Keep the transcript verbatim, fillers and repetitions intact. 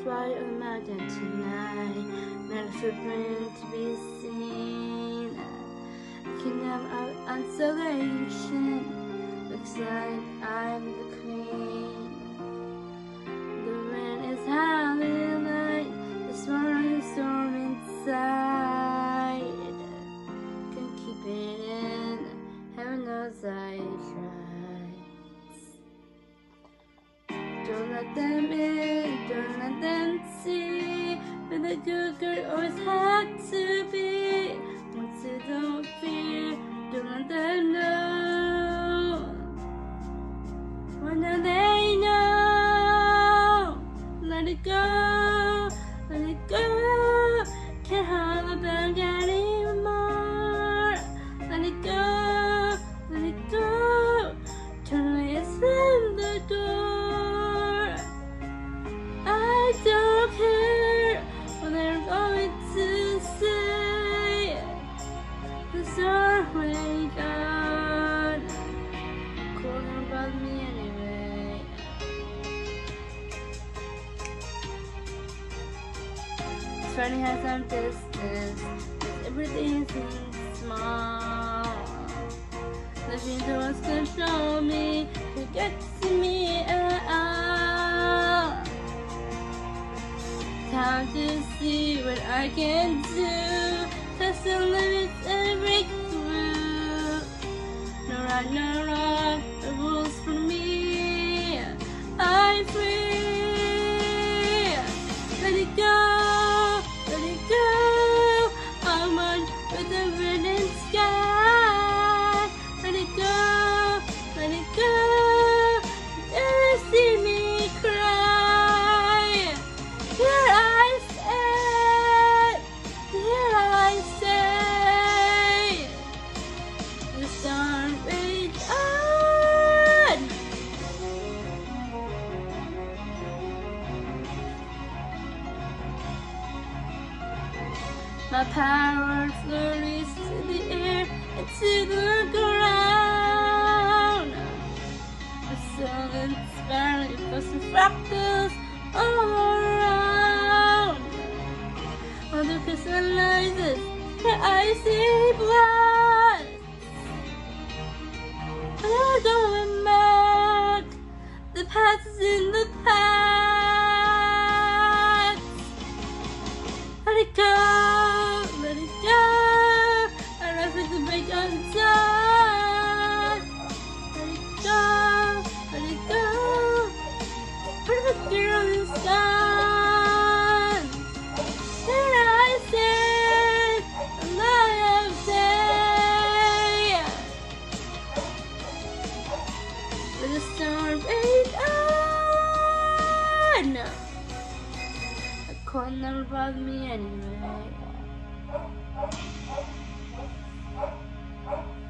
fly on the mountain tonight, not a footprint to be seen. Kingdom of isolation, looks like I'm the queen. The wind is howling like the swirling storm inside. Can't keep it in, heaven knows I tried. Don't let them in, don't let them see, but the good girl always had to be. Once you don't fear, don't let them know. When they know, let it go, let it go. Can't hold it back anymore. Let it go, let it go. Turn away and slam the door. I don't care what they're going to say. It's already done. Cool about me anyway. It's funny how some distance makes everything seem small. Living doors control me, who gets to me at all. Time to see what I can do. Test the limits and break through. No right, no wrong, the rules for me. I'm free. Let it go, let it go. I'm on with the red sky. Let it go, let it go. Never see me cry. Here I stand, here I stay. The sun rays on. My power flurries to the air and to the ground. The sun inspiring for some fractals all around. All the crystallizes that I see blood. And I'm going back. The past is in the past. Let it go, let it go. I'd rather to break undone. Let it go, let it go. Perfect girl is gone. Here I stand, a light of day. With the storm rain on. The cold never bothered me anyway.